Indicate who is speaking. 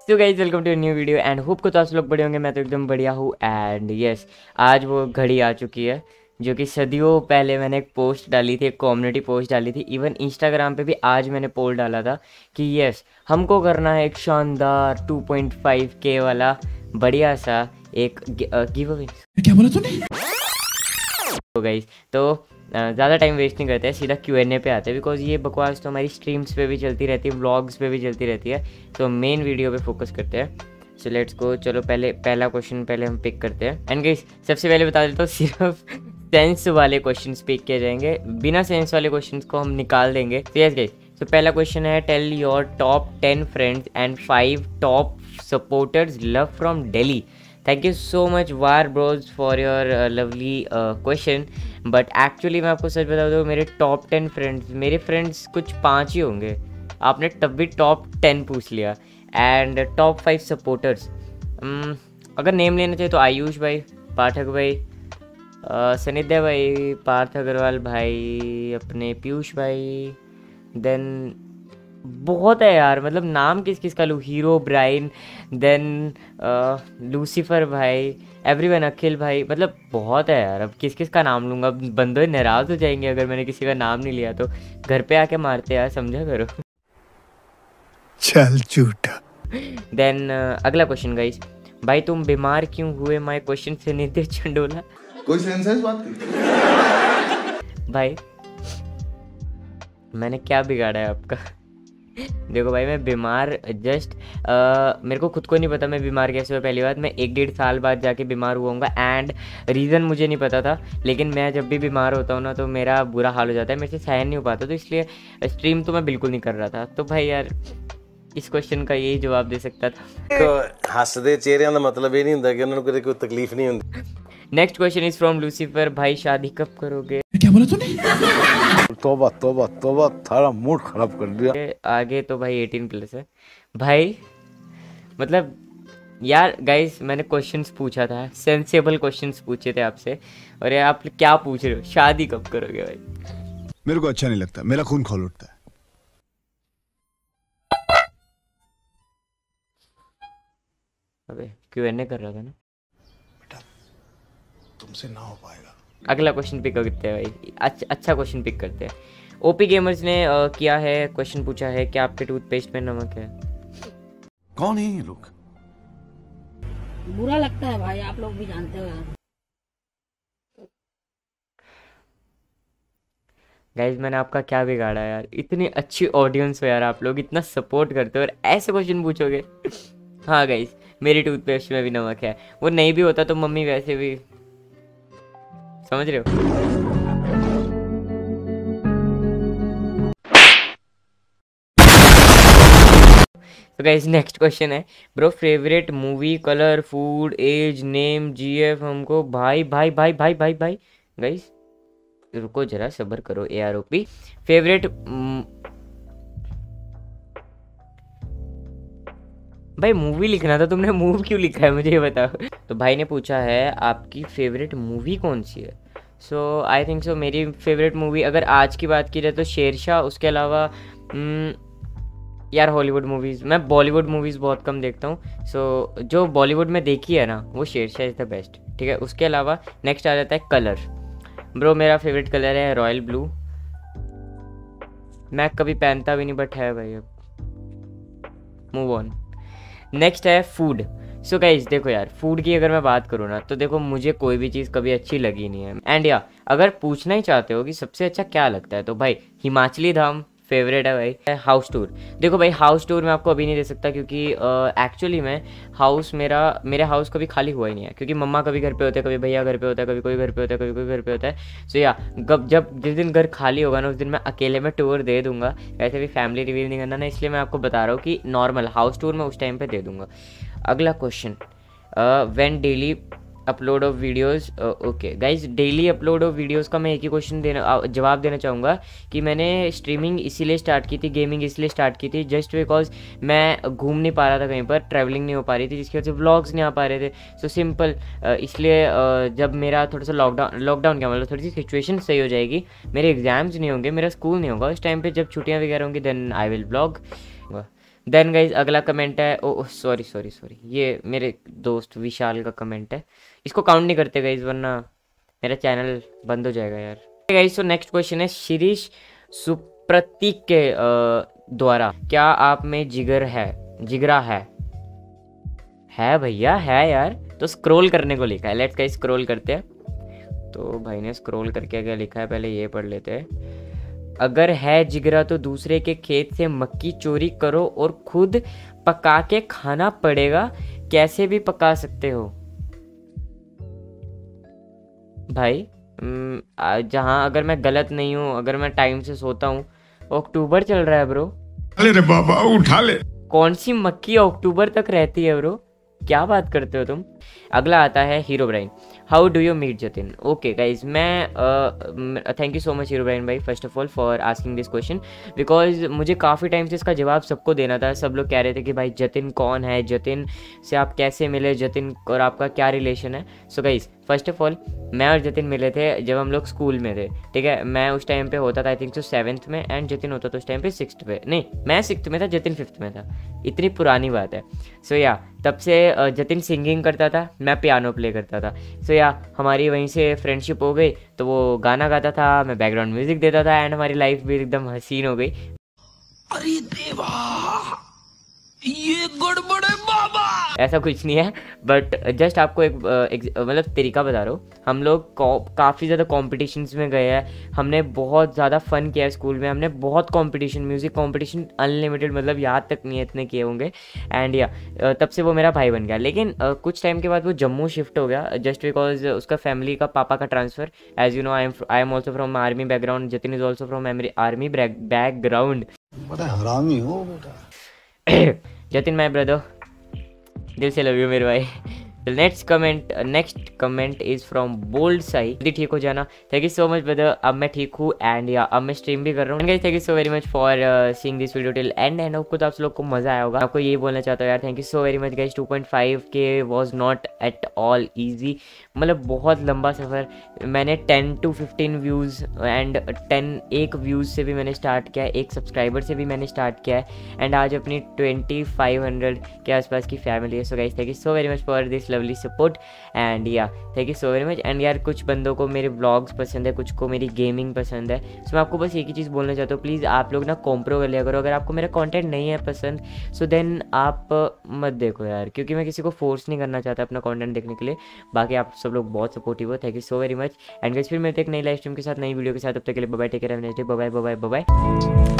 Speaker 1: तो guys welcome to new video and hope को तो आप लोग बड़े होंगे। मैं तो एकदम बढ़िया हूँ एंड यस आज वो घड़ी आ चुकी है जो कि सदियों पहले मैंने एक पोस्ट डाली थी, एक कम्युनिटी पोस्ट डाली थी। इवन इंस्टाग्राम पे भी आज मैंने पोल डाला था कि यस हमको करना है एक शानदार 2.5K वाला बढ़िया सा एक गिव अवे।
Speaker 2: क्या बोला तूने?
Speaker 1: तो गाइज तो ज़्यादा टाइम वेस्ट नहीं करते हैं, सीधा Q&A पे आते हैं बिकॉज ये बकवास तो हमारी स्ट्रीम्स पे भी चलती रहती है, व्लॉग्स पे भी चलती रहती है। तो मेन वीडियो पे फोकस करते हैं। So let's go. चलो पहला क्वेश्चन पहले हम पिक करते हैं। एंड गाइस सबसे पहले बता देता हूँ सिर्फ सेंस वाले क्वेश्चन पिक किए जाएंगे, बिना सेंस वाले क्वेश्चन को हम निकाल देंगे। तो यस गाइस, तो पहला क्वेश्चन है tell your top 10 friends and 5 top supporters love from Delhi. Thank you so much वार bros for your lovely question. But actually मैं आपको सच बता दूँ, मेरे टॉप 10 फ्रेंड्स, मेरे फ्रेंड्स कुछ 5 ही होंगे। आपने तब भी टॉप 10 पूछ लिया। एंड टॉप 5 सपोर्टर्स, अगर नेम लेना चाहिए तो आयुष भाई, पाठक भाई, सनिध्या भाई, पार्थ अग्रवाल भाई, अपने पीयूष भाई, देन बहुत है यार, मतलब नाम किस किस का लूँ, हीरो ब्राइन, देन लूसीफर भाई, एवरीवन, अखिल भाई, मतलब बहुत है यार। अब किस किस का नाम लूँगा, बंदे नाराज़ हो जाएंगे अगर मैंने किसी का नाम नहीं लिया तो। घर पे आके मारते यार, समझा करो।
Speaker 2: चल झूठा।
Speaker 1: देन अगला क्वेश्चन गाइस, भाई तुम बीमार क्यों हुए? माय क्वेश्चन से नित्य चंडोला।
Speaker 3: कोई सेंस है इस बात की?
Speaker 1: भाई मैंने क्या बिगाड़ा है आपका? देखो भाई मैं बीमार जस्ट मेरे को खुद को नहीं पता मैं बीमार कैसे हुआ। पहली बात, मैं 1-1.5 साल बाद जाके बीमार हुआ हूँ एंड रीज़न मुझे नहीं पता था। लेकिन मैं जब भी बीमार होता हूँ ना तो मेरा बुरा हाल हो जाता है, मेरे से सहन नहीं हो पाता, तो इसलिए स्ट्रीम तो मैं बिल्कुल नहीं कर रहा था। तो भाई यार इस क्वेश्चन का यही जवाब दे सकता था।
Speaker 4: तो हੱਸਦੇ ਚਿਹਰਿਆਂ ਦਾ मतलब ये नहीं ਹੁੰਦਾ कि उन्होंने कोई तकलीफ नहीं होती।
Speaker 1: Next question is from Lucifer, भाई शादी कब करोगे?
Speaker 2: क्या बोला तूने?
Speaker 4: तौबा तौबा तौबा, थारा मूड खराब कर दिया।
Speaker 1: आगे तो भाई 18+ है भाई। मतलब यार गाइस मैंने क्वेश्चंस पूछा था, सेंसेबल क्वेश्चंस पूछे थे आपसे, और ये आप क्या पूछ रहे हो, शादी कब करोगे भाई?
Speaker 2: मेरे को अच्छा नहीं लगता, मेरा खून खौल उठता है।
Speaker 1: अबे Q&A कर रहा था ना।
Speaker 2: तुमसे ना हो पाएगा।
Speaker 1: अगला क्वेश्चन पिक करते हैं भाई, अच्छा क्वेश्चन पिक करते हैं। ओपी गेमर्स ने किया है, क्वेश्चन पूछा है कि आपके टूथपेस्ट में नमक है।
Speaker 4: कौन है ये लोग?
Speaker 5: बुरा लगता है भाई, आप लोग भी जानते हो यार।
Speaker 1: गाइज मैंने आपका क्या बिगाड़ा यार? इतनी अच्छी ऑडियंस हो यार, आप लोग इतना सपोर्ट करते हो और ऐसे क्वेश्चन पूछोगे। हाँ गाइज मेरी टूथपेस्ट में भी नमक है। वो नहीं भी होता तो मम्मी वैसे भी, समझ रहे हो। तो गाइस नेक्स्ट क्वेश्चन है, bro favourite movie, colour, food, age, name, GF हमको। भाई भाई भाई भाई भाई भाई गाइस रुको जरा, सब्र करो। AROP फेवरेट भाई मूवी लिखना था, तुमने मूव क्यों लिखा है मुझे ये बताओ। तो भाई ने पूछा है आपकी फेवरेट मूवी कौन सी है। सो आई थिंक सो मेरी फेवरेट मूवी अगर आज की बात की जाए तो शेरशाह। उसके अलावा यार हॉलीवुड मूवीज़, मैं बॉलीवुड मूवीज़ बहुत कम देखता हूँ। सो जो बॉलीवुड में देखी है ना वो शेरशाह इज़ द बेस्ट, ठीक है। उसके अलावा नेक्स्ट आ जाता है कलर। ब्रो मेरा फेवरेट कलर है रॉयल ब्लू। मैं कभी पहनता भी नहीं बट है भाई, अब मूव ऑन। नेक्स्ट है फूड। सो गाइज देखो यार, फूड की अगर मैं बात करूँ ना तो देखो मुझे कोई भी चीज़ कभी अच्छी लगी नहीं है। एंड या अगर पूछना ही चाहते हो कि सबसे अच्छा क्या लगता है तो भाई हिमाचली धाम फेवरेट है भाई। हाउस टूर, देखो भाई हाउस टूर मैं आपको अभी नहीं दे सकता क्योंकि एक्चुअली में हाउस मेरे हाउस कभी खाली हुआ ही नहीं है, क्योंकि मम्मा कभी घर पे होते हैं, कभी भैया घर पे होता है, कभी कोई घर पे होता है, कभी कोई घर पे होता है। सो या जब जिस दिन घर खाली होगा ना उस दिन मैं अकेले में टूर दे दूंगा। वैसे भी फैमिली रिवील नहीं करना ना, इसलिए मैं आपको बता रहा हूँ कि नॉर्मल हाउस टूर मैं उस टाइम पर दे दूँगा। अगला question, when daily upload of videos. Okay guys daily upload of videos का मैं एक ही क्वेश्चन जवाब देना चाहूँगा कि मैंने स्ट्रीमिंग इसीलिए स्टार्ट की थी, गेमिंग इसलिए स्टार्ट की थी जस्ट बिकॉज मैं घूम नहीं पा रहा था कहीं पर, ट्रैवलिंग नहीं हो पा रही थी, जिसकी वजह से व्लॉग्स नहीं आ पा रहे थे। सो सिंपल इसलिए जब मेरा थोड़ा सा लॉकडाउन क्या मतलब थोड़ी सी सिचुएशन सही हो जाएगी, मेरे एग्जाम्स नहीं होंगे, मेरा स्कूल नहीं होगा उस टाइम पर, जब छुट्टियाँ वगैरह होंगी then I will vlog. Then guys अगला कमेंट है, ओ सॉरी, ये मेरे दोस्त विशाल का कमेंट है, इसको काउंट नहीं करते गाइज वरना मेरा चैनल बंद हो जाएगा यार। गाइज सो नेक्स्ट क्वेश्चन है शिरीष सुप्रतीक के द्वारा, क्या आप में जिगरा है भैया, है यार। तो स्क्रॉल करने को लिखा है, लेट्स गाइस स्क्रॉल करते हैं। तो भाई ने स्क्रॉल करके क्या लिखा है पहले ये पढ़ लेते हैं। अगर है जिगरा तो दूसरे के खेत से मक्की चोरी करो और खुद पका के खाना पड़ेगा, कैसे भी पका सकते हो भाई। जहाँ अगर मैं गलत नहीं हूँ, अगर मैं टाइम से सोता हूँ, अक्टूबर चल रहा है ब्रो।
Speaker 2: अरे रे बाबा उठा ले।
Speaker 1: कौन सी मक्की अक्टूबर तक रहती है ब्रो, क्या बात करते हो तुम। अगला आता है Herobrine, how do you meet Jatin. Okay guys, मैं thank you so much Herobrine भाई first of all for asking this question, because मुझे काफ़ी टाइम से इसका जवाब सबको देना था। सब लोग कह रहे थे कि भाई जतिन कौन है, जतिन से आप कैसे मिले, जतिन और आपका क्या रिलेशन है। So guys first of all मैं और जतिन मिले थे जब हम लोग स्कूल में थे, ठीक है। मैं उस टाइम पे होता था आई थिंक सो 7th में, एंड जतिन होता था उस टाइम पे 6th पे, नहीं मैं 6th में था, जतिन 5th में था। इतनी पुरानी बात है। सो या तब से जतिन सिंगिंग करता था, मैं पियानो प्ले करता था। सो या हमारी वहीं से फ्रेंडशिप हो गई। तो वो गाना गाता था, मैं बैकग्राउंड म्यूजिक देता था, एंड हमारी लाइफ भी एकदम हसीन हो गई।
Speaker 3: अरे देवा, ये गड़बड़ है बाबा।
Speaker 1: ऐसा कुछ नहीं है, बट जस्ट आपको एक मतलब तरीका बता रहा हूँ। हम लोग काफ़ी ज़्यादा कॉम्पिटिशन्स में गए हैं, हमने बहुत ज़्यादा फन किया है स्कूल में, हमने बहुत कंपटीशन, म्यूज़िक कंपटीशन अनलिमिटेड, मतलब याद तक नहीं है इतने किए होंगे। एंड या तब से वो मेरा भाई बन गया। लेकिन कुछ टाइम के बाद वो जम्मू शिफ्ट हो गया जस्ट बिकॉज उसका फैमिली का पापा का transfer. As you know I am also from army background, Jatin is also from army background.
Speaker 2: बड़ा हरामी हो बेटा।
Speaker 1: जतिन माय ब्रदर, दिल से लव यू मेरे भाई। Next comment is from bold Sai, जल्दी ठीक हो जाना। Thank you so much brother, अब मैं ठीक हूँ एंड या अब मैं स्ट्रीम भी कर रहा हूँ। Thank you so very much for seeing this video till end and hope आप लोग को मजा आया होगा। आपको ये बोलना चाहता हूँ यार, thank you so very much guys. 2.5K was not at all easy, मतलब बहुत लंबा सफ़र। मैंने 10 to 15 व्यूज़ एंड 1 व्यूज़ से भी मैंने स्टार्ट किया है, 1 सब्सक्राइबर से भी मैंने स्टार्ट किया है, एंड आज अपनी 2500 के आसपास की फैमिली है। So guys thank you so very much for this lovely support and या thank you so very much. And यार कुछ बंदों को मेरे व्लॉग्स पसंद है, कुछ को मेरी गेमिंग पसंद है। सो मैं आपको बस एक ही चीज़ बोलना चाहता हूँ, प्लीज़ आप लोग ना कॉम्प्रो कर लिया करो। अगर आपको मेरा कंटेंट नहीं है पसंद, सो देन आप मत देखो यार, क्योंकि मैं किसी को फोर्स नहीं करना चाहता अपना कंटेंट देखने के लिए। बाकी आप सब लोग बहुत सपोर्टिव हो, thank you so very much. And guys फिर मिलते हैं एक नई लाइव स्ट्रीम के साथ, नई वीडियो के साथ। तब तक के लिए bye bye, take care, have a nice day, bye bye bye bye.